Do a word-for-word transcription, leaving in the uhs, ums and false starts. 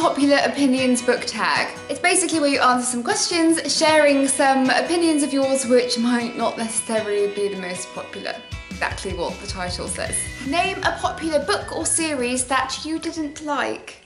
Unpopular Opinions book tag. It's basically where you answer some questions, sharing some opinions of yours which might not necessarily be the most popular. Exactly what the title says. Name a popular book or series that you didn't like.